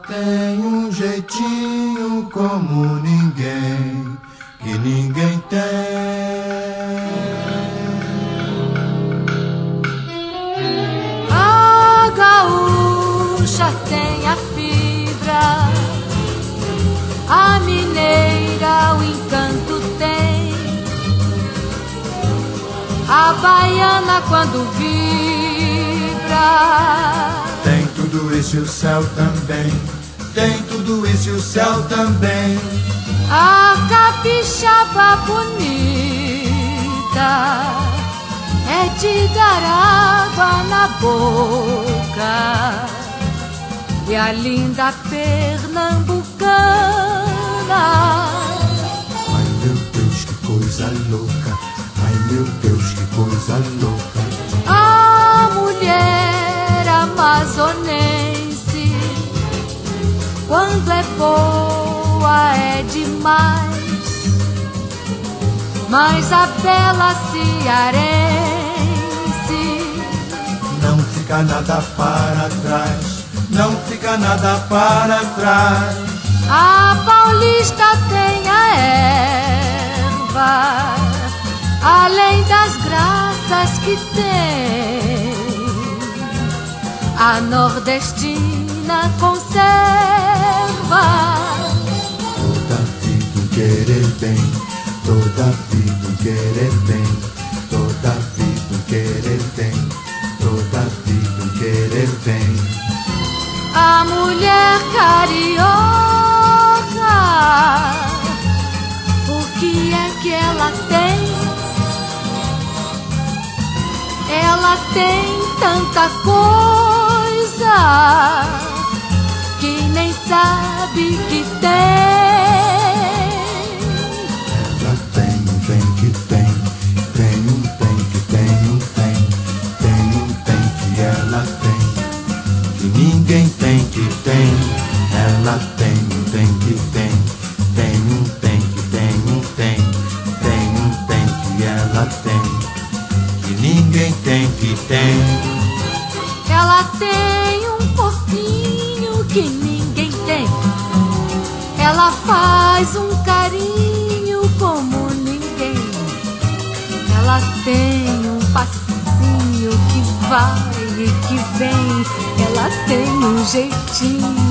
tem um jeitinho como ninguém, que ninguém tem. A gaúcha tem a fibra, a mineira o encanto tem, a baiana quando vibra. Tem tudo isso e o céu também, tem tudo isso e o céu também. A capixaba bonita é de dar água na boca, e a linda pernambucana. Ai meu Deus, que coisa louca, ai meu Deus, que coisa louca. A mulher amazonense, quando é boa é demais, mas a bela cearense não fica nada para trás, não fica nada para trás. A paulista tem a erva, além das graças que tem. A nordestina conserva toda vida um querer bem, toda vida um querer bem, toda vida um querer bem, toda vida um querer bem. a mulher carioca. O que é que ela tem? Ela tem tanta coisa que nem sabe que tem. Ela tem um bem que tem, tem um bem que tem um tem, tem um bem que ela tem, que ninguém tem que tem. Ela tem um bem que tem, tem um bem que tem um tem, tem um bem que ela tem, que ninguém tem que tem. Ela tem um corpinho que ninguém tem. Ela faz um carinho como ninguém. Ela tem um passinho que vai e que vem. Ela tem um jeitinho